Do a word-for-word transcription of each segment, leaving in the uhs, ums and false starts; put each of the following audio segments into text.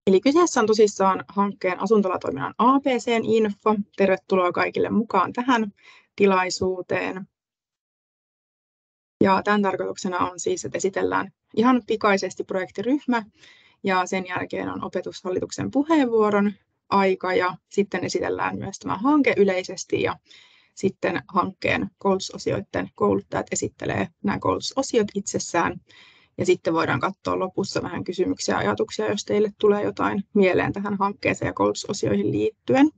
Eli kyseessä on tosissaan hankkeen asuntolatoiminnan A B C:n info. Tervetuloa kaikille mukaan tähän tilaisuuteen. Ja tämän tarkoituksena on siis, että esitellään ihan pikaisesti projektiryhmä ja sen jälkeen on opetushallituksen puheenvuoron aika ja sitten esitellään myös tämä hanke yleisesti ja sitten hankkeen koulutusosioiden kouluttajat esittelee nämä koulutusosiot itsessään. Ja sitten voidaan katsoa lopussa vähän kysymyksiä ja ajatuksia, jos teille tulee jotain mieleen tähän hankkeeseen ja koulutusosioihin liittyen.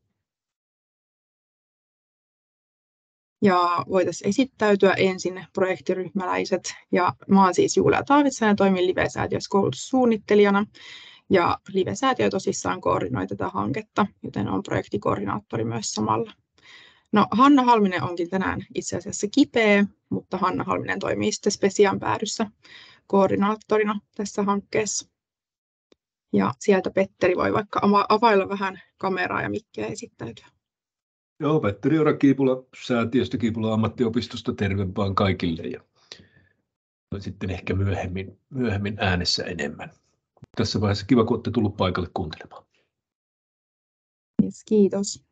Ja voitaisiin esittäytyä ensin projektiryhmäläiset. Ja mä oon siis Julia Taavitsainen ja toimin Live-säätiössä koulutussuunnittelijana. Ja Live-säätiö tosissaan koordinoi tätä hanketta, joten on projektikoordinaattori myös samalla. No, Hanna Halminen onkin tänään itse asiassa kipeä, mutta Hanna Halminen toimii sitten Spesian päädyssä koordinaattorina tässä hankkeessa. Ja sieltä Petteri voi vaikka availla vähän kameraa ja mikkiä esittäytyä. Joo, Petteri Ora Kiipula säätiöstä Kiipula ammattiopistosta, terve vaan kaikille ja sitten ehkä myöhemmin, myöhemmin äänessä enemmän. Tässä vaiheessa kiva, kun olette tullut paikalle kuuntelemaan. Yes, kiitos.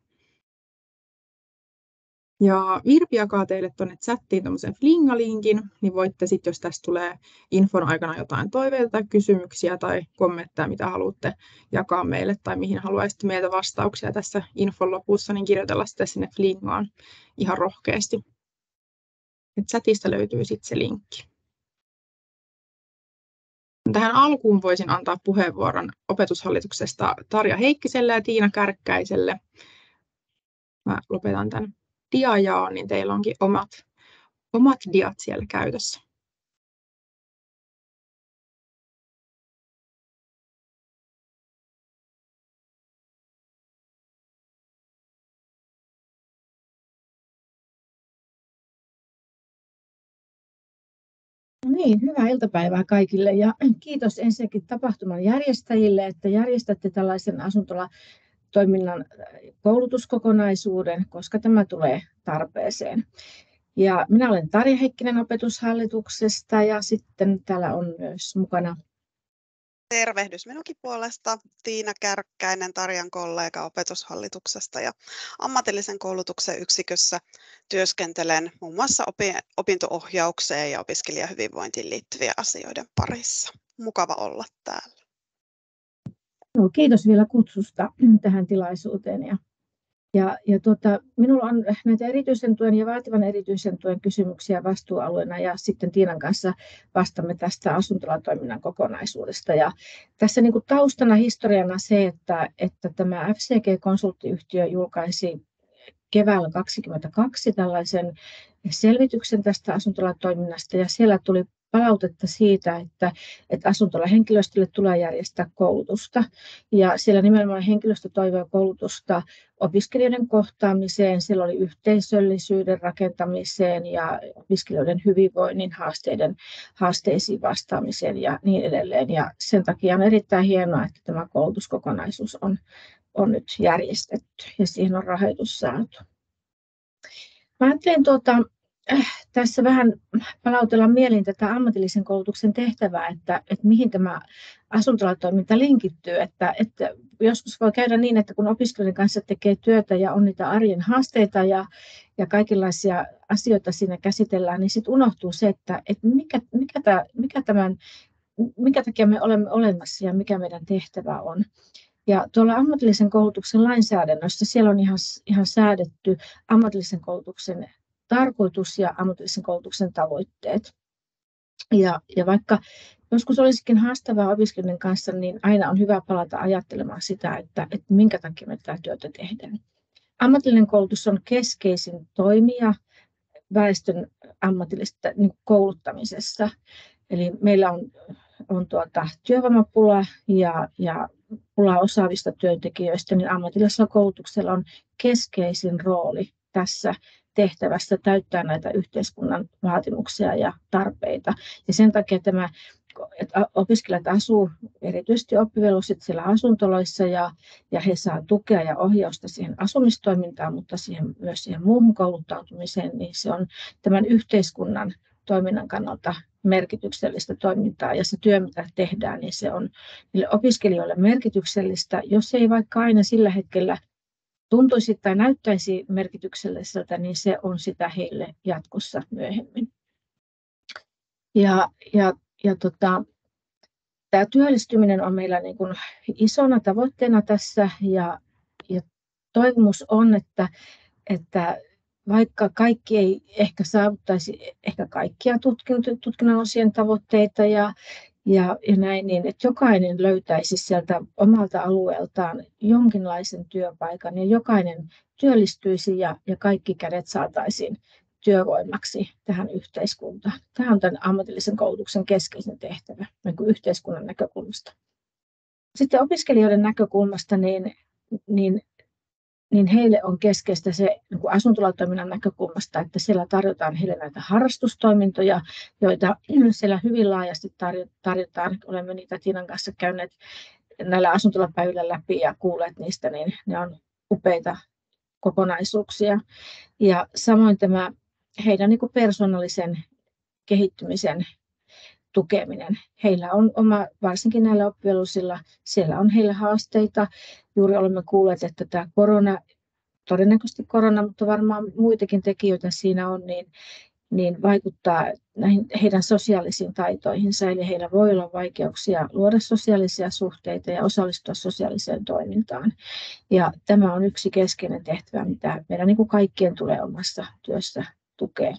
Ja Virpi jakaa teille tuonne chattiin tämmöisen Flinga-linkin, niin voitte sitten, jos tästä tulee infon aikana jotain toiveita tai kysymyksiä tai kommentteja, mitä haluatte jakaa meille tai mihin haluaisitte meiltä vastauksia tässä infon lopussa, niin kirjoitella sitä sinne Flingaan ihan rohkeasti. Et chatista löytyy sitten se linkki. Tähän alkuun voisin antaa puheenvuoron opetushallituksesta Tarja Heikkiselle ja Tiina Kärkkäiselle. Mä lopetan tämän diajaon, niin teillä onkin omat, omat diat siellä käytössä. No niin, hyvää iltapäivää kaikille ja kiitos ensinnäkin tapahtuman järjestäjille, että järjestätte tällaisen asuntolatoiminnan koulutuskokonaisuuden, koska tämä tulee tarpeeseen. Ja minä olen Tarja Heikkinen opetushallituksesta ja sitten täällä on myös mukana. Tervehdys minunkin puolesta. Tiina Kärkkäinen, Tarjan kollega opetushallituksesta ja ammatillisen koulutuksen yksikössä työskentelen muun muassa opinto-ohjaukseen ja opiskelijahyvinvointiin liittyvien asioiden parissa. Mukava olla täällä. No, kiitos vielä kutsusta tähän tilaisuuteen. Ja, ja, ja tuota, minulla on näitä erityisen tuen ja vaativan erityisen tuen kysymyksiä vastuualueena ja sitten Tiinan kanssa vastaamme tästä asuntolatoiminnan kokonaisuudesta. Ja tässä niin kuin taustana historiana se, että, että tämä F C G-konsulttiyhtiö julkaisi keväällä kaksikymmentäkaksi tällaisen selvityksen tästä asuntolatoiminnasta ja siellä tuli palautetta siitä, että, että asuntolahenkilöstölle tulee järjestää koulutusta. Ja siellä nimenomaan henkilöstö toivoo koulutusta opiskelijoiden kohtaamiseen, siellä oli yhteisöllisyyden rakentamiseen ja opiskelijoiden hyvinvoinnin haasteiden, haasteisiin vastaamiseen ja niin edelleen. Ja sen takia on erittäin hienoa, että tämä koulutuskokonaisuus on, on nyt järjestetty ja siihen on rahoitus saatu. Mä ajattelin tuota, äh, tässä vähän palautella mieliin tätä ammatillisen koulutuksen tehtävää, että, että mihin tämä asuntolatoiminta linkittyy. Että, että joskus voi käydä niin, että kun opiskelijoiden kanssa tekee työtä ja on niitä arjen haasteita ja, ja kaikenlaisia asioita siinä käsitellään, niin sitten unohtuu se, että, että mikä, mikä, tämä, mikä, tämän, mikä takia me olemme olemassa ja mikä meidän tehtävä on. Ja tuolla ammatillisen koulutuksen lainsäädännössä siellä on ihan, ihan säädetty ammatillisen koulutuksen tarkoitus ja ammatillisen koulutuksen tavoitteet. Ja, ja vaikka joskus olisikin haastavaa opiskelijoiden kanssa, niin aina on hyvä palata ajattelemaan sitä, että, että minkä takia me tätä työtä tehdään. Ammatillinen koulutus on keskeisin toimija väestön ammatillisesta niin kouluttamisessa. Eli meillä on, on tuota, työvoimapula ja, ja pula osaavista työntekijöistä, niin ammatillisella koulutuksella on keskeisin rooli tässä tehtävässä täyttää näitä yhteiskunnan vaatimuksia ja tarpeita. Ja sen takia tämä, että opiskelijat asuu erityisesti oppivelvolliset siellä asuntoloissa ja, ja he saavat tukea ja ohjausta siihen asumistoimintaan, mutta siihen, myös siihen muuhun kouluttautumiseen, niin se on tämän yhteiskunnan toiminnan kannalta merkityksellistä toimintaa ja se työ, mitä tehdään, niin se on niille opiskelijoille merkityksellistä, jos ei vaikka aina sillä hetkellä tuntuisi tai näyttäisi merkitykselliseltä, niin se on sitä heille jatkossa myöhemmin. Ja, ja, ja tota, tämä työllistyminen on meillä niin kuin isona tavoitteena tässä ja, ja toivomus on, että, että vaikka kaikki ei ehkä saavuttaisi ehkä kaikkia tutkinnon osien tavoitteita ja, ja, ja näin, niin että jokainen löytäisi sieltä omalta alueeltaan jonkinlaisen työpaikan ja jokainen työllistyisi ja, ja kaikki kädet saataisiin työvoimaksi tähän yhteiskuntaan. Tämä on tämän ammatillisen koulutuksen keskeisin tehtävä niin kuin yhteiskunnan näkökulmasta. Sitten opiskelijoiden näkökulmasta niin, niin, niin heille on keskeistä se niin kuin asuntolatoiminnan näkökulmasta, että siellä tarjotaan heille näitä harrastustoimintoja, joita siellä hyvin laajasti tarjotaan. Olemme niitä Tiinan kanssa käyneet näillä asuntolapäivillä läpi ja kuulleet niistä, niin ne on upeita kokonaisuuksia. Ja samoin tämä heidän niin kuin persoonallisen kehittymisen tukeminen. Heillä on oma, varsinkin näillä oppivelvollisilla, siellä on heillä haasteita. Juuri olemme kuulleet, että tämä korona, todennäköisesti korona, mutta varmaan muitakin tekijöitä siinä on, niin, niin vaikuttaa näihin heidän sosiaalisiin taitoihinsa. Eli heillä voi olla vaikeuksia luoda sosiaalisia suhteita ja osallistua sosiaaliseen toimintaan. Ja tämä on yksi keskeinen tehtävä, mitä meidän niin kuin kaikkien tulee omassa työssä tukea,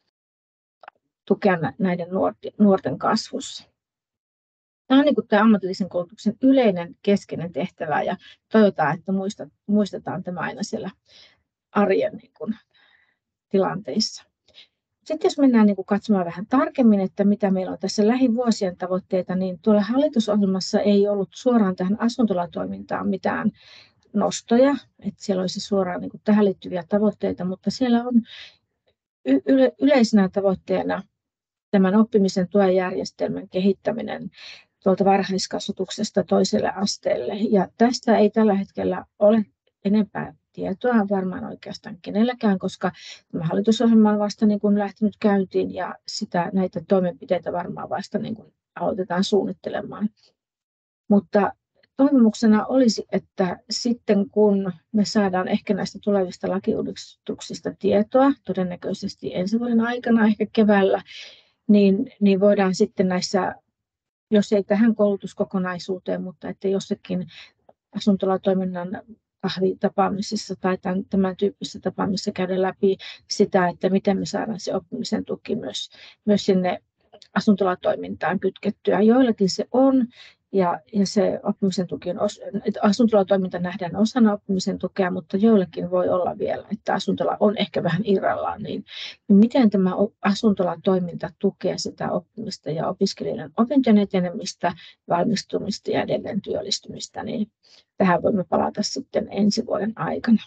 tukea näiden nuorten kasvussa. Tämä on niin kuin tämä ammatillisen koulutuksen yleinen keskeinen tehtävä ja toivotaan, että muistetaan tämä aina siellä arjen niin kuin tilanteissa. Sitten jos mennään niin kuin katsomaan vähän tarkemmin, että mitä meillä on tässä lähivuosien tavoitteita, niin tuolla hallitusohjelmassa ei ollut suoraan tähän asuntolatoimintaan mitään nostoja, että siellä olisi suoraan niin kuin tähän liittyviä tavoitteita, mutta siellä on yle- yleisenä tavoitteena tämän oppimisen tuen järjestelmän kehittäminen tuolta varhaiskasvatuksesta toiselle asteelle. Ja tästä ei tällä hetkellä ole enempää tietoa varmaan oikeastaan kenelläkään, koska tämä hallitusohjelma on vasta niin kuin lähtenyt käyntiin ja sitä, näitä toimenpiteitä varmaan vasta niin kuin aloitetaan suunnittelemaan. Mutta toivomuksena olisi, että sitten kun me saadaan ehkä näistä tulevista lakiuudistuksista tietoa, todennäköisesti ensi vuoden aikana, ehkä keväällä, niin, niin voidaan sitten näissä, jos ei tähän koulutuskokonaisuuteen, mutta että jossakin asuntolatoiminnan kahvitapaamisissa tai tämän, tämän tyyppisissä tapaamisissa käydä läpi sitä, että miten me saadaan se oppimisen tuki myös, myös sinne asuntolatoimintaan kytkettyä. Joillakin se on, ja, ja se oppimisen tuki on, asuntolatoiminta nähdään osana oppimisen tukea, mutta joillakin voi olla vielä, että asuntola on ehkä vähän irrallaan, niin, niin miten tämä asuntolatoiminta tukee sitä oppimista ja opiskelijoiden opintojen etenemistä, valmistumista ja edelleen työllistymistä, niin tähän voimme palata sitten ensi vuoden aikana.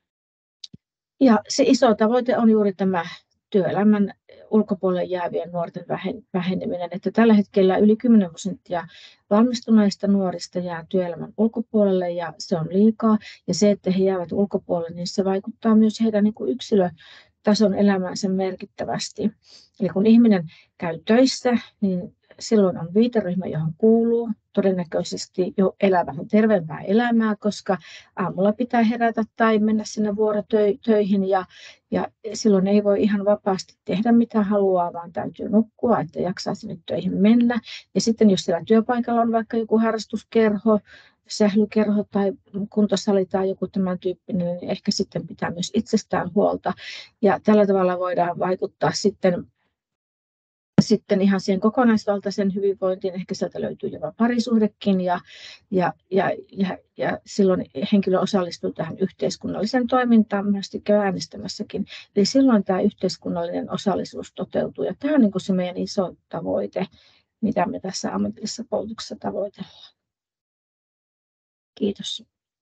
Ja se iso tavoite on juuri tämä työelämän ulkopuolelle jäävien nuorten väheneminen, että tällä hetkellä yli kymmenen prosenttia valmistuneista nuorista jää työelämän ulkopuolelle ja se on liikaa. Ja se, että he jäävät ulkopuolelle, niin se vaikuttaa myös heidän niin kuin yksilötason elämäänsä merkittävästi. Eli kun ihminen käy töissä, niin silloin on viiteryhmä, johon kuuluu todennäköisesti jo elää vähän terveempää elämää, koska aamulla pitää herätä tai mennä sinne vuorotöihin ja, ja silloin ei voi ihan vapaasti tehdä mitä haluaa, vaan täytyy nukkua, että jaksaa sinne töihin mennä. Ja sitten jos siellä työpaikalla on vaikka joku harrastuskerho, sählykerho tai kuntosali tai joku tämän tyyppinen, niin ehkä sitten pitää myös itsestään huolta. Ja tällä tavalla voidaan vaikuttaa sitten Sitten ihan siihen kokonaisvaltaisen hyvinvointiin, ehkä sieltä löytyy jopa parisuhdekin ja, ja, ja, ja, ja silloin henkilö osallistuu tähän yhteiskunnalliseen toimintaan, myös käy äänestämässäkin. Eli silloin tämä yhteiskunnallinen osallisuus toteutuu ja tämä on niin kuin se meidän iso tavoite, mitä me tässä ammatillisessa koulutuksessa tavoitellaan. Kiitos.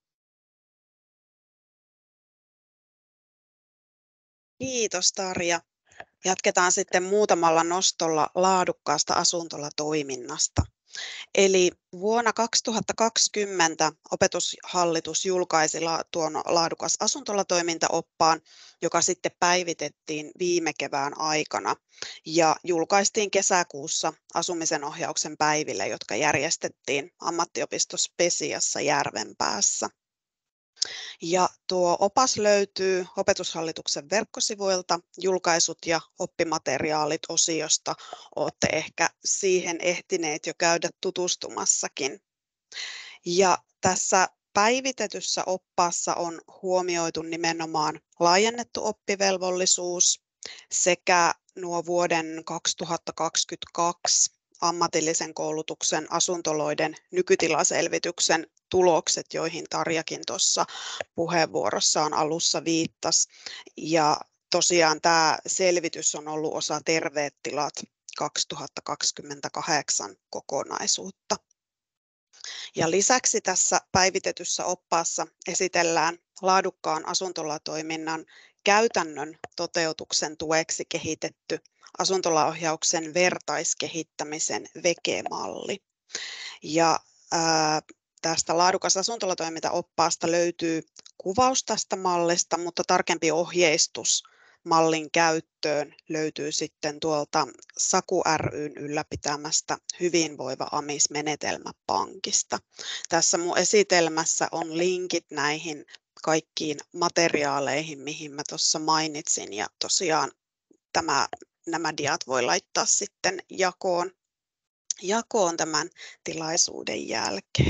Kiitos Tarja. Jatketaan sitten muutamalla nostolla laadukkaasta asuntolatoiminnasta. Eli vuonna kaksituhattakaksikymmentä Opetushallitus julkaisi tuon laadukas asuntolatoimintaoppaan, joka sitten päivitettiin viime kevään aikana ja julkaistiin kesäkuussa asumisen ohjauksen päiville, jotka järjestettiin ammattiopisto Spesiassa Järvenpäässä. Ja tuo opas löytyy Opetushallituksen verkkosivuilta, julkaisut ja oppimateriaalit osiosta. Olette ehkä siihen ehtineet jo käydä tutustumassakin. Ja tässä päivitetyssä oppaassa on huomioitu nimenomaan laajennettu oppivelvollisuus sekä nuo vuoden kaksituhattakaksikymmentäkaksi ammatillisen koulutuksen asuntoloiden nykytilaselvityksen tulokset, joihin Tarjakin tuossa puheenvuorossaan alussa viittasi. Ja tosiaan tämä selvitys on ollut osa Terveet tilat kaksituhattakaksikymmentäkahdeksan kokonaisuutta. Ja lisäksi tässä päivitetyssä oppaassa esitellään laadukkaan asuntolatoiminnan käytännön toteutuksen tueksi kehitetty asuntolaohjauksen vertaiskehittämisen vekemalli. Ja ää, tästä laadukas asuntolatoimintaoppaasta löytyy kuvaus tästä mallista, mutta tarkempi ohjeistus mallin käyttöön löytyy sitten tuolta Saku ry:n ylläpitämästä Hyvinvoiva AMIS-menetelmäpankista. Tässä mun esitelmässä on linkit näihin kaikkiin materiaaleihin, mihin mä tuossa mainitsin, ja tosiaan tämä, nämä diat voi laittaa sitten jakoon, jakoon tämän tilaisuuden jälkeen.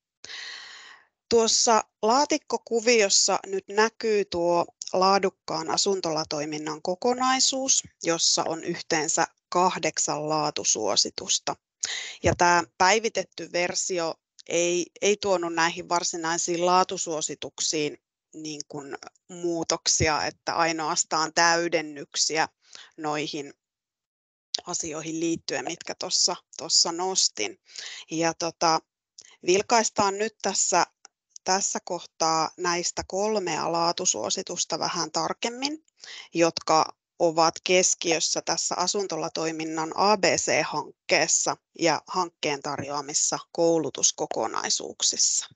Tuossa laatikkokuviossa nyt näkyy tuo laadukkaan asuntolatoiminnan kokonaisuus, jossa on yhteensä kahdeksan laatusuositusta. Ja tämä päivitetty versio ei, ei tuonut näihin varsinaisiin laatusuosituksiin niin kuin muutoksia, että ainoastaan täydennyksiä noihin asioihin liittyen, mitkä tuossa tuossa nostin. Ja tota, vilkaistaan nyt tässä, tässä kohtaa näistä kolmea laatusuositusta vähän tarkemmin, jotka ovat keskiössä tässä asuntolatoiminnan A B C-hankkeessa ja hankkeen tarjoamissa koulutuskokonaisuuksissa.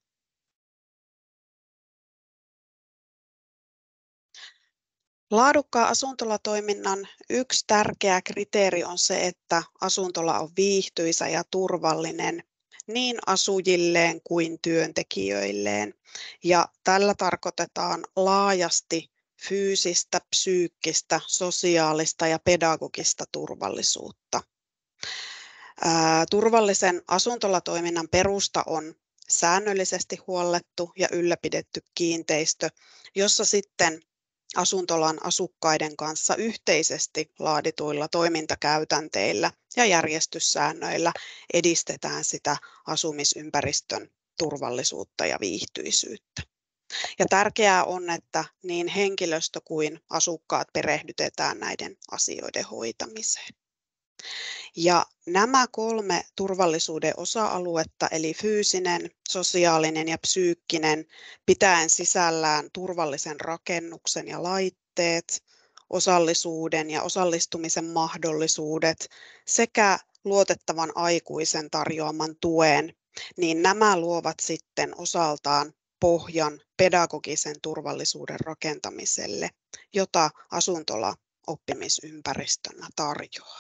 Laadukkaan asuntolatoiminnan yksi tärkeä kriteeri on se, että asuntola on viihtyisä ja turvallinen niin asujilleen kuin työntekijöilleen. Ja tällä tarkoitetaan laajasti fyysistä, psyykkistä, sosiaalista ja pedagogista turvallisuutta. Ää, turvallisen asuntolatoiminnan perusta on säännöllisesti huollettu ja ylläpidetty kiinteistö, jossa sitten asuntolan asukkaiden kanssa yhteisesti laadituilla toimintakäytänteillä ja järjestyssäännöillä edistetään sitä asumisympäristön turvallisuutta ja viihtyisyyttä. Ja tärkeää on, että niin henkilöstö kuin asukkaat perehdytetään näiden asioiden hoitamiseen. Ja nämä kolme turvallisuuden osa-aluetta, eli fyysinen, sosiaalinen ja psyykkinen, pitäen sisällään turvallisen rakennuksen ja laitteet, osallisuuden ja osallistumisen mahdollisuudet sekä luotettavan aikuisen tarjoaman tuen, niin nämä luovat sitten osaltaan pohjan pedagogisen turvallisuuden rakentamiselle, jota asuntola oppimisympäristönä tarjoaa.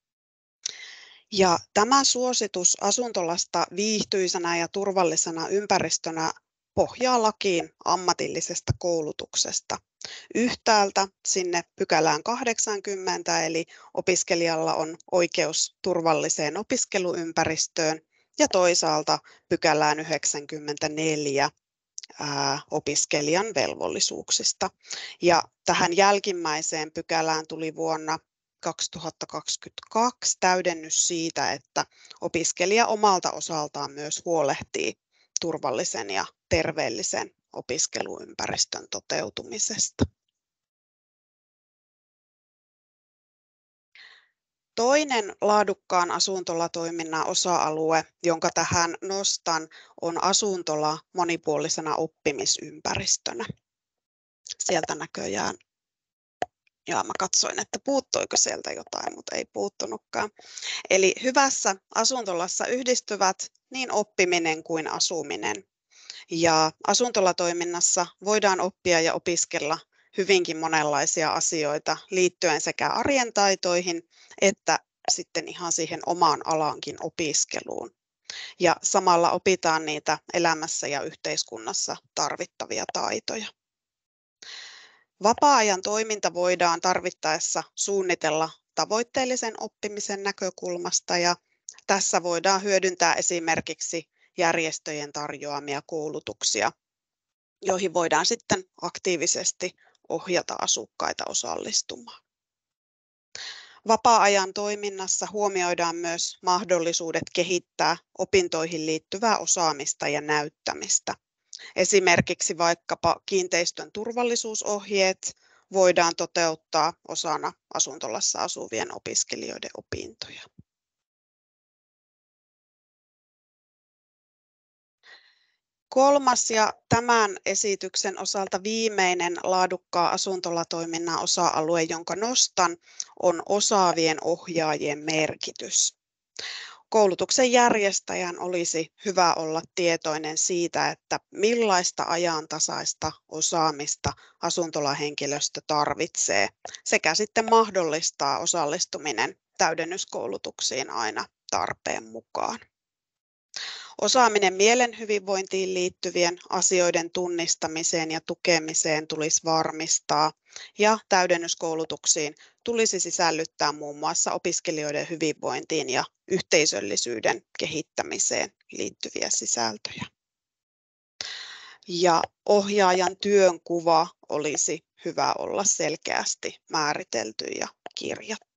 Ja tämä suositus asuntolasta viihtyisänä ja turvallisena ympäristönä pohjaa lakiin ammatillisesta koulutuksesta. Yhtäältä sinne pykälään kahdeksankymmentä, eli opiskelijalla on oikeus turvalliseen opiskeluympäristöön, ja toisaalta pykälään yhdeksänkymmentäneljä ää, opiskelijan velvollisuuksista. Ja tähän jälkimmäiseen pykälään tuli vuonna kaksituhattakaksikymmentäkaksi täydennys siitä, että opiskelija omalta osaltaan myös huolehtii turvallisen ja terveellisen opiskeluympäristön toteutumisesta. Toinen laadukkaan asuntolatoiminnan osa-alue, jonka tähän nostan, on asuntola monipuolisena oppimisympäristönä. Sieltä näköjään Ja mä katsoin, että puuttuiko sieltä jotain, mutta ei puuttunutkaan. Eli hyvässä asuntolassa yhdistyvät niin oppiminen kuin asuminen. Ja asuntolatoiminnassa voidaan oppia ja opiskella hyvinkin monenlaisia asioita liittyen sekä arjen taitoihin että sitten ihan siihen omaan alaankin opiskeluun. Ja samalla opitaan niitä elämässä ja yhteiskunnassa tarvittavia taitoja. Vapaa-ajan toiminta voidaan tarvittaessa suunnitella tavoitteellisen oppimisen näkökulmasta ja tässä voidaan hyödyntää esimerkiksi järjestöjen tarjoamia koulutuksia, joihin voidaan sitten aktiivisesti ohjata asukkaita osallistumaan. Vapaa-ajan toiminnassa huomioidaan myös mahdollisuudet kehittää opintoihin liittyvää osaamista ja näyttämistä. Esimerkiksi vaikkapa kiinteistön turvallisuusohjeet voidaan toteuttaa osana asuntolassa asuvien opiskelijoiden opintoja. Kolmas ja tämän esityksen osalta viimeinen laadukkaan asuntolatoiminnan osa-alue, jonka nostan, on osaavien ohjaajien merkitys. Koulutuksen järjestäjän olisi hyvä olla tietoinen siitä, että millaista ajantasaista osaamista asuntolahenkilöstö tarvitsee sekä sitten mahdollistaa osallistuminen täydennyskoulutuksiin aina tarpeen mukaan. Osaaminen mielen hyvinvointiin liittyvien asioiden tunnistamiseen ja tukemiseen tulisi varmistaa ja täydennyskoulutuksiin tulisi sisällyttää muun muassa opiskelijoiden hyvinvointiin ja yhteisöllisyyden kehittämiseen liittyviä sisältöjä. Ja ohjaajan työnkuva olisi hyvä olla selkeästi määritelty ja kirjattu.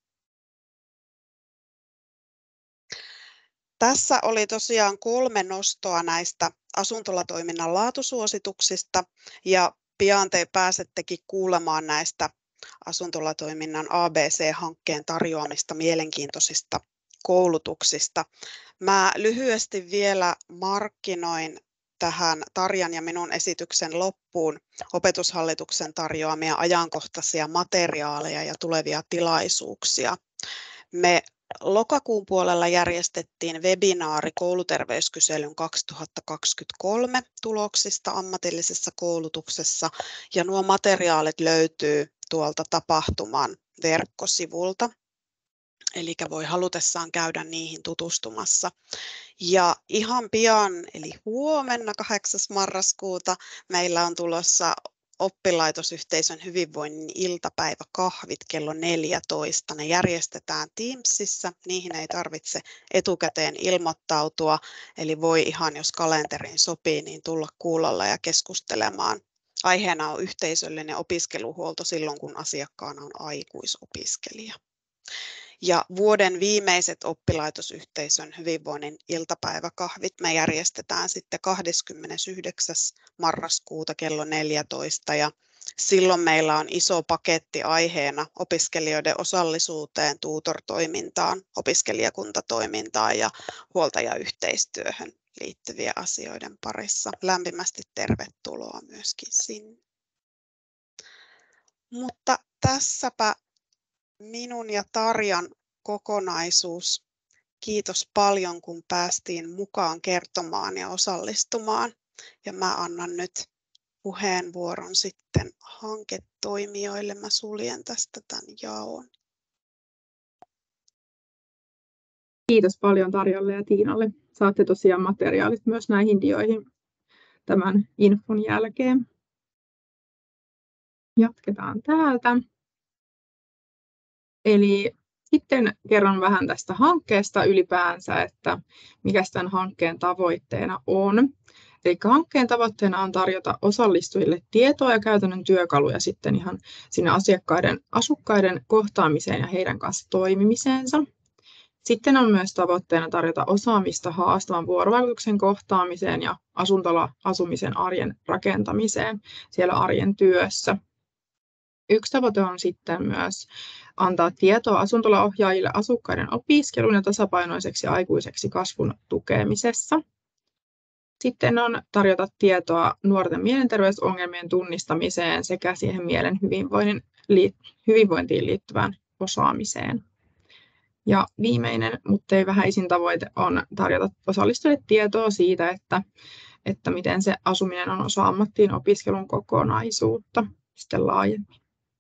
Tässä oli tosiaan kolme nostoa näistä asuntolatoiminnan laatusuosituksista ja pian te pääsettekin kuulemaan näistä asuntolatoiminnan A B C-hankkeen tarjoamista mielenkiintoisista koulutuksista. Mä lyhyesti vielä markkinoin tähän Tarjan ja minun esityksen loppuun Opetushallituksen tarjoamia ajankohtaisia materiaaleja ja tulevia tilaisuuksia. Me lokakuun puolella järjestettiin webinaari kouluterveyskyselyn kaksituhattakaksikymmentäkolme tuloksista ammatillisessa koulutuksessa ja nuo materiaalit löytyy tuolta tapahtuman verkkosivulta. Eli voi halutessaan käydä niihin tutustumassa. Ja ihan pian, eli huomenna kahdeksas marraskuuta, meillä on tulossa oppilaitosyhteisön hyvinvoinnin iltapäiväkahvit kello neljätoista. Ne järjestetään Teamsissa, niihin ei tarvitse etukäteen ilmoittautua, eli voi ihan, jos kalenteriin sopii, niin tulla kuulolla ja keskustelemaan. Aiheena on yhteisöllinen opiskeluhuolto silloin, kun asiakkaana on aikuisopiskelija. Ja vuoden viimeiset oppilaitosyhteisön hyvinvoinnin iltapäiväkahvit me järjestetään sitten kahdeskymmenesyhdeksäs marraskuuta kello neljätoista ja silloin meillä on iso paketti aiheena opiskelijoiden osallisuuteen, tuutortoimintaan, opiskelijakuntatoimintaan ja huoltajayhteistyöhön liittyviä asioiden parissa. Lämpimästi tervetuloa myöskin sinne. Mutta tässäpä minun ja Tarjan kokonaisuus. Kiitos paljon, kun päästiin mukaan kertomaan ja osallistumaan. Ja mä annan nyt puheenvuoron sitten hanketoimijoille. Mä suljen tästä tämän jaon. Kiitos paljon Tarjalle ja Tiinalle. Saatte tosiaan materiaalit myös näihin dioihin tämän infon jälkeen. Jatketaan täältä. Eli sitten kerron vähän tästä hankkeesta ylipäänsä, että mikä tämän hankkeen tavoitteena on. Eli hankkeen tavoitteena on tarjota osallistujille tietoa ja käytännön työkaluja sitten ihan sinne asiakkaiden, asukkaiden kohtaamiseen ja heidän kanssa toimimiseensa. Sitten on myös tavoitteena tarjota osaamista haastavan vuorovaikutuksen kohtaamiseen ja asuntola-asumisen arjen rakentamiseen siellä arjen työssä. Yksi tavoite on sitten myös antaa tietoa asuntolaohjaajille asukkaiden opiskelun ja tasapainoiseksi aikuiseksi kasvun tukemisessa. Sitten on tarjota tietoa nuorten mielenterveysongelmien tunnistamiseen sekä siihen mielen hyvinvoinnin hyvinvointiin liittyvään osaamiseen. Ja viimeinen, mutta ei vähäisin tavoite on tarjota osallistujille tietoa siitä, että, että miten se asuminen on osa ammattiin opiskelun kokonaisuutta sitten laajemmin.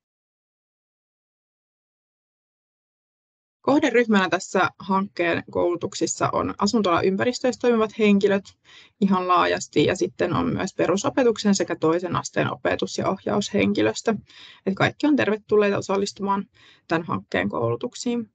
Kohderyhmänä tässä hankkeen koulutuksissa on asuntola-ympäristöissä toimivat henkilöt ihan laajasti ja sitten on myös perusopetuksen sekä toisen asteen opetus- ja ohjaushenkilöstö. Että kaikki on tervetulleita osallistumaan tämän hankkeen koulutuksiin.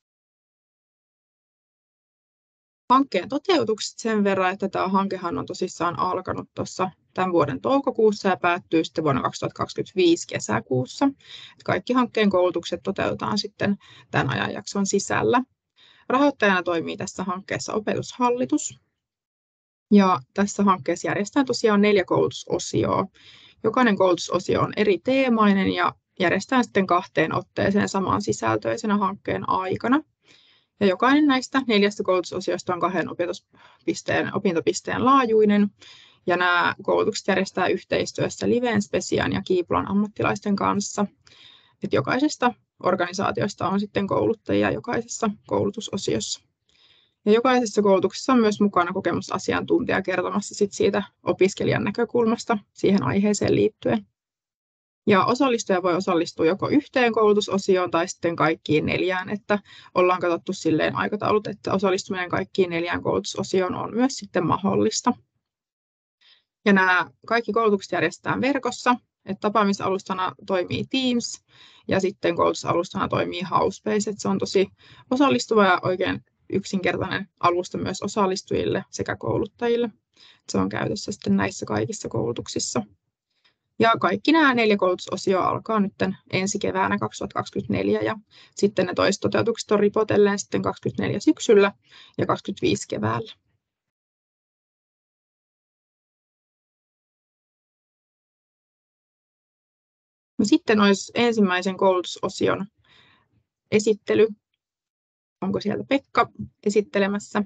Hankkeen toteutukset sen verran, että tämä hankehan on tosissaan alkanut tuossa tämän vuoden toukokuussa ja päättyy sitten vuonna kaksituhattakaksikymmentäviisi kesäkuussa. Kaikki hankkeen koulutukset toteutetaan sitten tämän ajanjakson sisällä. Rahoittajana toimii tässä hankkeessa Opetushallitus. Ja tässä hankkeessa järjestetään tosiaan neljä koulutusosioa. Jokainen koulutusosio on eri teemainen ja järjestetään sitten kahteen otteeseen saman sisältöisenä hankkeen aikana. Ja jokainen näistä neljästä koulutusosiosta on kahden opintopisteen, opintopisteen laajuinen. Ja nämä koulutukset järjestetään yhteistyössä Liveen, Spesian ja Kiipulan ammattilaisten kanssa. Et jokaisesta organisaatiosta on sitten kouluttajia jokaisessa koulutusosiossa. Ja jokaisessa koulutuksessa on myös mukana kokemusasiantuntija kertomassa sit siitä opiskelijan näkökulmasta siihen aiheeseen liittyen. Ja osallistuja voi osallistua joko yhteen koulutusosioon tai sitten kaikkiin neljään, että ollaan katsottu silleen aikataulut, että osallistuminen kaikkiin neljään koulutusosioon on myös sitten mahdollista. Ja nämä kaikki koulutukset järjestetään verkossa, että tapaamisalustana toimii Teams ja sitten koulutusalustana toimii Housebase, että se on tosi osallistuva ja oikein yksinkertainen alusta myös osallistujille sekä kouluttajille. Se on käytössä sitten näissä kaikissa koulutuksissa. Ja kaikki nämä neljä koulutusosioa alkaa nyt ensi keväänä kaksituhattakaksikymmentäneljä ja sitten ne toiset toteutukset on ripotellen sitten kaksikymmentäneljä syksyllä ja kaksikymmentäviisi keväällä. No sitten olisi ensimmäisen koulutusosion esittely. Onko sieltä Pekka esittelemässä?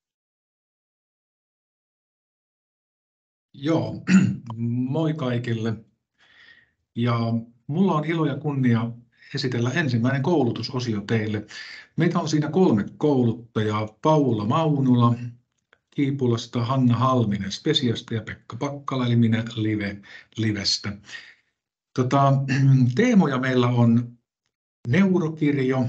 Joo, moi kaikille. Ja mulla on ilo ja kunnia esitellä ensimmäinen koulutusosio teille. Meitä on siinä kolme kouluttajaa, Paula Maunula Kiipulasta, Hanna Halminen Spesiasta ja Pekka Pakkala eli minä Live, Livestä. Tota, teemoja meillä on neurokirjo,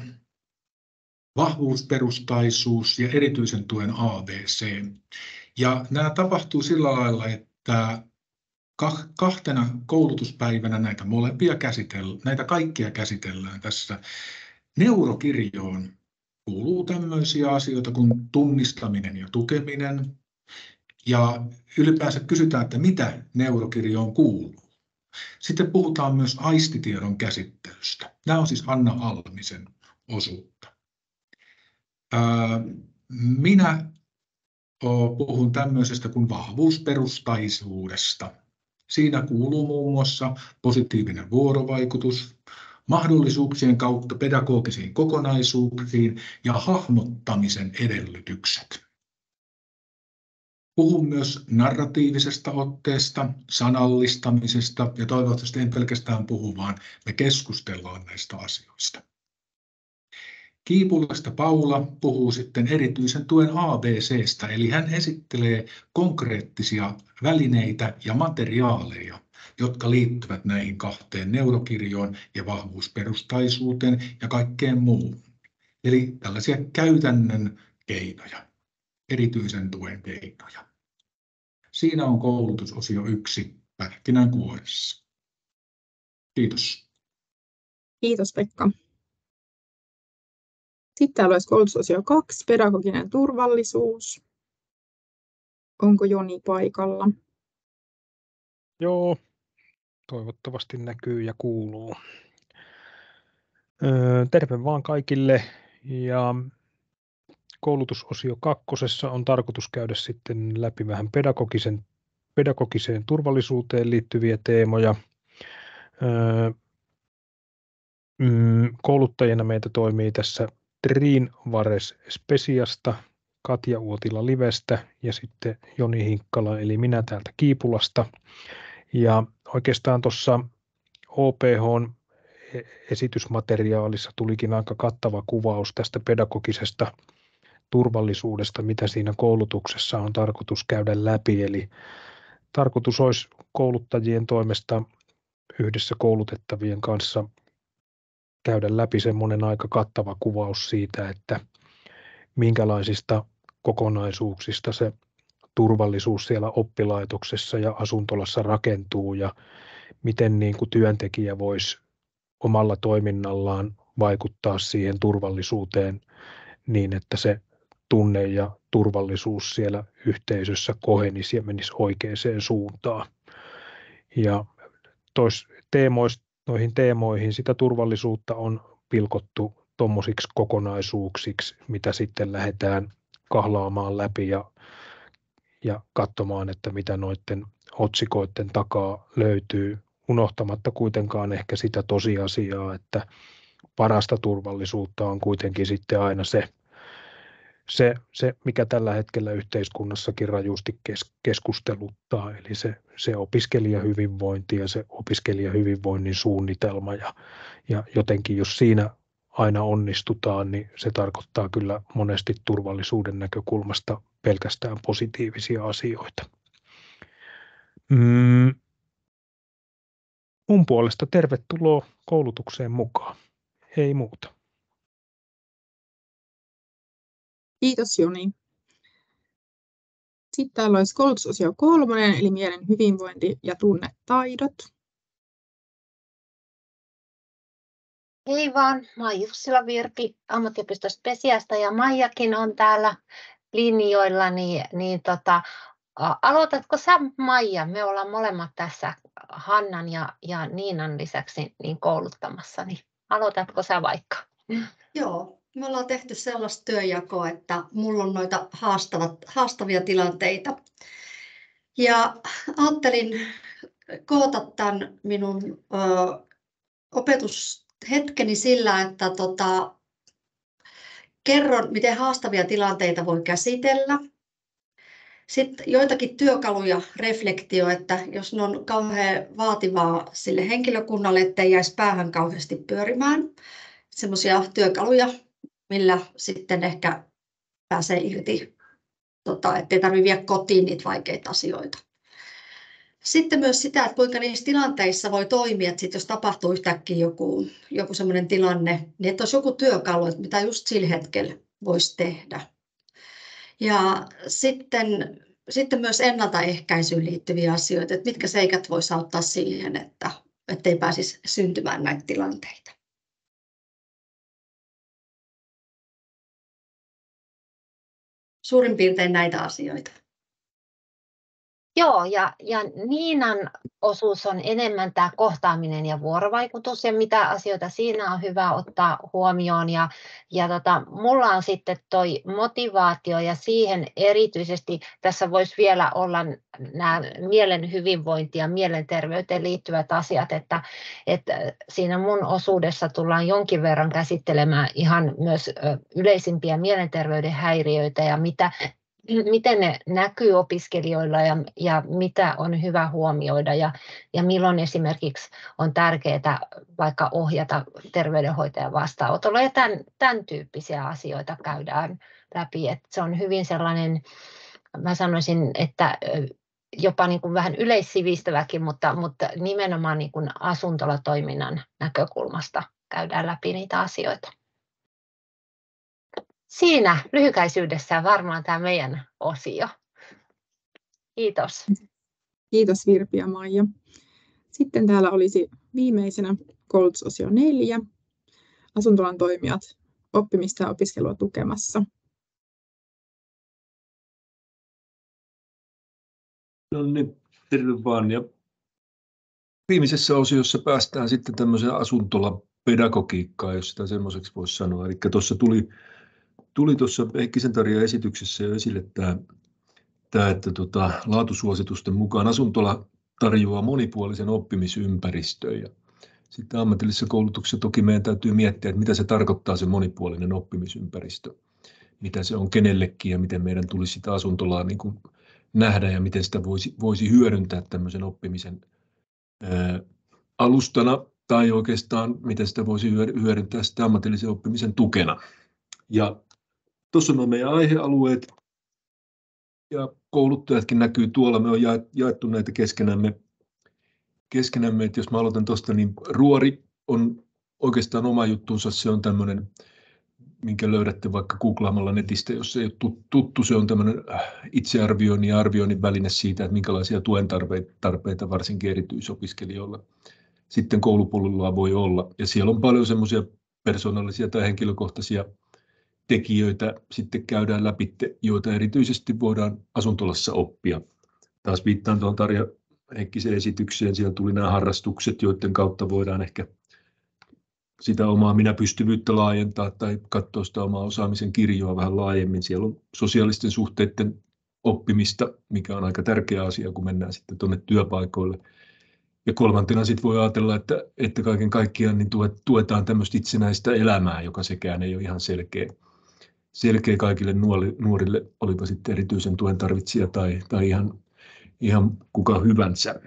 vahvuusperustaisuus ja erityisen tuen A B C. Ja nämä tapahtuu sillä lailla, että kahtena koulutuspäivänä näitä molempia käsitellään, näitä kaikkia käsitellään tässä. Neurokirjoon kuuluu tämmöisiä asioita kuin tunnistaminen ja tukeminen. Ja ylipäänsä kysytään, että mitä neurokirjoon kuuluu. Sitten puhutaan myös aistitiedon käsittelystä. Nämä on siis Anna Almisen osuutta. Minä puhun tämmöisestä kuin vahvuusperustaisuudesta. Siinä kuuluu muun muassa positiivinen vuorovaikutus, mahdollisuuksien kautta pedagogisiin kokonaisuuksiin ja hahmottamisen edellytykset. Puhun myös narratiivisesta otteesta, sanallistamisesta ja toivottavasti en pelkästään puhu, vaan me keskustellaan näistä asioista. Kiipulasta Paula puhuu sitten erityisen tuen A B C:stä, eli hän esittelee konkreettisia välineitä ja materiaaleja, jotka liittyvät näihin kahteen neurokirjoon ja vahvuusperustaisuuteen ja kaikkeen muuhun. Eli tällaisia käytännön keinoja, erityisen tuen keinoja. Siinä on koulutusosio yksi pähkinänkuoressa. Kiitos. Kiitos Pekka. Sitten täällä olisi koulutusosio kaksi, pedagoginen turvallisuus. Onko Joni paikalla? Joo, toivottavasti näkyy ja kuuluu. Terve vaan kaikille. Ja koulutusosio kakkosessa on tarkoitus käydä sitten läpi vähän pedagogisen, pedagogiseen turvallisuuteen liittyviä teemoja. Kouluttajina meitä toimii tässä Triin Vares Spesiasta, Katja Uotila Livestä ja sitten Joni Hinkkala eli minä täältä Kiipulasta. Ja oikeastaan tuossa O P H:n esitysmateriaalissa tulikin aika kattava kuvaus tästä pedagogisesta turvallisuudesta, mitä siinä koulutuksessa on tarkoitus käydä läpi. Eli tarkoitus olisi kouluttajien toimesta yhdessä koulutettavien kanssa käydä läpi semmoinen aika kattava kuvaus siitä, että minkälaisista kokonaisuuksista se turvallisuus siellä oppilaitoksessa ja asuntolassa rakentuu ja miten niin kuin työntekijä voisi omalla toiminnallaan vaikuttaa siihen turvallisuuteen niin, että se tunne ja turvallisuus siellä yhteisössä kohenisi ja menisi oikeaan suuntaan. Ja tois teemoista, noihin teemoihin sitä turvallisuutta on pilkottu tuommoisiksi kokonaisuuksiksi, mitä sitten lähdetään kahlaamaan läpi ja, ja katsomaan, että mitä noiden otsikoiden takaa löytyy, unohtamatta kuitenkaan ehkä sitä tosiasiaa, että parasta turvallisuutta on kuitenkin sitten aina se, se, se mikä tällä hetkellä yhteiskunnassakin rajusti kes, keskusteluttaa, eli se, se opiskelijahyvinvointi ja se opiskelijahyvinvoinnin suunnitelma ja, ja jotenkin jos siinä aina onnistutaan, niin se tarkoittaa kyllä monesti turvallisuuden näkökulmasta pelkästään positiivisia asioita. Mm. Mun puolesta tervetuloa koulutukseen mukaan. Ei muuta. Kiitos Joni. Sitten täällä olisi koulutusosio kolmonen, eli mielen hyvinvointi ja tunnetaidot. Hei vaan, mä oon Jussila Virpi ammattiopisto Spesiasta ja Maijakin on täällä linjoilla, niin, niin tota, aloitatko sä Maija? Me ollaan molemmat tässä Hannan ja, ja Niinan lisäksi niin kouluttamassa, niin aloitatko sä vaikka? Joo, me ollaan tehty sellaista työnjakoa, että mulla on noita haastavat, haastavia tilanteita. Ja ajattelin koota tämän minun ö, opetushetkeni sillä, että tota, kerron, miten haastavia tilanteita voi käsitellä. Sitten joitakin työkaluja, reflektio, että jos ne on kauhean vaativaa sille henkilökunnalle, ettei jäisi päähän kauheasti pyörimään. Semmoisia työkaluja, millä sitten ehkä pääsee irti, tota, ettei tarvitse viedä kotiin niitä vaikeita asioita. Sitten myös sitä, että kuinka niissä tilanteissa voi toimia, että sit jos tapahtuu yhtäkkiä joku, joku semmoinen tilanne, niin että olisi joku työkalu, että mitä just sillä hetkellä voisi tehdä. Ja sitten, sitten myös ennaltaehkäisyyn liittyviä asioita, että mitkä seikat voisi auttaa siihen, että ettei pääsisi syntymään näitä tilanteita. Suurin piirtein näitä asioita. Joo, ja, ja Niinan osuus on enemmän tämä kohtaaminen ja vuorovaikutus ja mitä asioita siinä on hyvä ottaa huomioon. Ja, ja tota, mulla on sitten toi motivaatio ja siihen erityisesti tässä voisi vielä olla nämä mielen hyvinvointi ja mielenterveyteen liittyvät asiat, että, että siinä mun osuudessa tullaan jonkin verran käsittelemään ihan myös yleisimpiä mielenterveyden häiriöitä ja mitä miten ne näkyy opiskelijoilla ja, ja mitä on hyvä huomioida ja, ja milloin esimerkiksi on tärkeää vaikka ohjata terveydenhoitajan vastaanotolla ja tämän, tämän tyyppisiä asioita käydään läpi. Et se on hyvin sellainen, mä sanoisin, että jopa niin kuin vähän yleissivistäväkin, mutta, mutta nimenomaan niin kuin asuntolatoiminnan näkökulmasta käydään läpi niitä asioita. Siinä lyhykäisyydessään varmaan tämä meidän osio. Kiitos. Kiitos Virpi ja Maija. Sitten täällä olisi viimeisenä koulutusosio neljä. Asuntolan toimijat oppimista ja opiskelua tukemassa. No niin, terve vaan. Ja viimeisessä osiossa päästään sitten tämmöiseen asuntolapedagogiikkaan, jos sitä semmoiseksi voisi sanoa. Eli tuossa tuli Tuli tuossa Heikkisen Tarjan esityksessä jo esille tämä, tämä että tota, laatusuositusten mukaan asuntola tarjoaa monipuolisen oppimisympäristön. Ja sitten ammatillisessa koulutuksessa toki meidän täytyy miettiä, että mitä se tarkoittaa se monipuolinen oppimisympäristö. Mitä se on kenellekin ja miten meidän tulisi sitä asuntolaa niin kuin nähdä ja miten sitä voisi, voisi hyödyntää tämmöisen oppimisen ää, alustana. tai oikeastaan miten sitä voisi hyödyntää sitten ammatillisen oppimisen tukena. Ja tuossa on meidän aihealueet, ja kouluttajatkin näkyy tuolla. Me on jaettu näitä keskenämme, keskenämme että jos mä aloitan tuosta, niin Ruori on oikeastaan oma juttunsa. Se on tämmöinen, minkä löydätte vaikka googlaamalla netistä, jos ei ole tuttu. Se on tämmöinen itsearvioinnin ja arvioinnin väline siitä, että minkälaisia tuen tarpeita varsinkin erityisopiskelijoilla sitten koulupolulla voi olla. Ja siellä on paljon semmoisia persoonallisia tai henkilökohtaisia tekijöitä sitten käydään läpi, joita erityisesti voidaan asuntolassa oppia. Taas viittaan tuohon Tarja Heikkisen esitykseen. Siellä tuli nämä harrastukset, joiden kautta voidaan ehkä sitä omaa minäpystyvyyttä laajentaa tai katsoa sitä omaa osaamisen kirjoa vähän laajemmin. Siellä on sosiaalisten suhteiden oppimista, mikä on aika tärkeä asia, kun mennään sitten tuonne työpaikoille. Ja kolmantena sitten voi ajatella, että, että kaiken kaikkiaan niin tuetaan tämmöistä itsenäistä elämää, joka sekään ei ole ihan selkeä, selkeä kaikille nuorille, olipa sitten erityisen tuen tarvitsija tai, tai ihan, ihan kuka hyvänsä.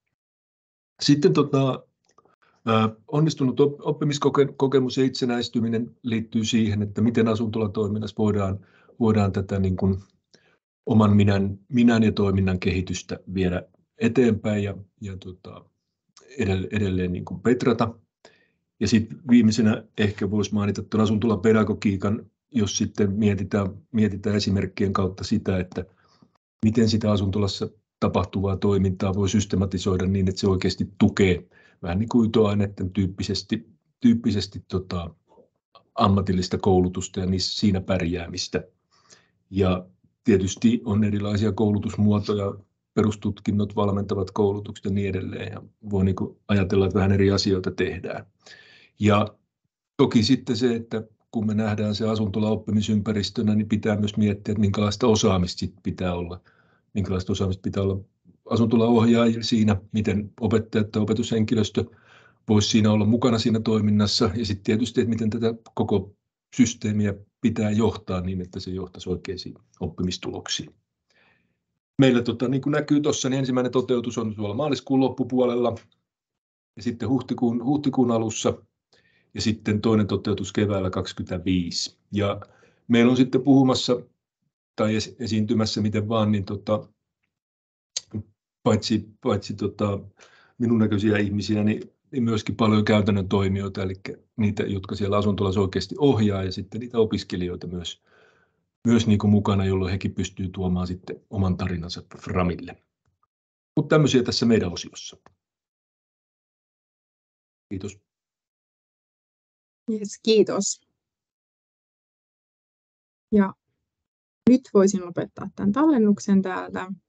Sitten tota, onnistunut oppimiskokemus ja itsenäistyminen liittyy siihen, että miten asuntolatoiminnassa voidaan, voidaan tätä niin kuin oman minän, minän ja toiminnan kehitystä viedä eteenpäin ja, ja tota, edelleen, edelleen niin kuin petrata. Ja sitten viimeisenä ehkä voisi mainita tuon asuntolapedagogiikan, jos sitten mietitään, mietitään esimerkkien kautta sitä, että miten sitä asuntolassa tapahtuvaa toimintaa voi systematisoida niin, että se oikeasti tukee vähän niin kuin Y T O-aineiden tyyppisesti, tyyppisesti tota, ammatillista koulutusta ja niissä, siinä pärjäämistä. Ja tietysti on erilaisia koulutusmuotoja, perustutkinnot, valmentavat koulutukset ja niin edelleen. Ja voi niin kuin ajatella, että vähän eri asioita tehdään. Ja toki sitten se, että kun me nähdään se asuntola oppimisympäristönä, niin pitää myös miettiä, että minkälaista osaamista sit pitää olla. Minkälaista osaamista pitää olla asuntolaohjaajilla siinä, miten opettajat ja opetushenkilöstö voisi siinä olla mukana siinä toiminnassa. Ja sitten tietysti, että miten tätä koko systeemiä pitää johtaa niin, että se johtaisi oikeisiin oppimistuloksiin. Meillä tota, niin kuin näkyy tuossa, niin ensimmäinen toteutus on tuolla maaliskuun loppupuolella ja sitten huhtikuun, huhtikuun alussa. Ja sitten toinen toteutus keväällä kaksikymmentäviisi. Ja meillä on sitten puhumassa tai esiintymässä miten vaan, niin tota, paitsi, paitsi tota, minun näköisiä ihmisiä, niin, niin myöskin paljon käytännön toimijoita, eli niitä, jotka siellä asuntolassa oikeasti ohjaa, ja sitten niitä opiskelijoita myös, myös niin kuin mukana, jolloin hekin pystyy tuomaan sitten oman tarinansa framille. Mutta tämmöisiä tässä meidän osiossa. Kiitos. Yes, kiitos. Ja nyt voisin lopettaa tämän tallennuksen täältä.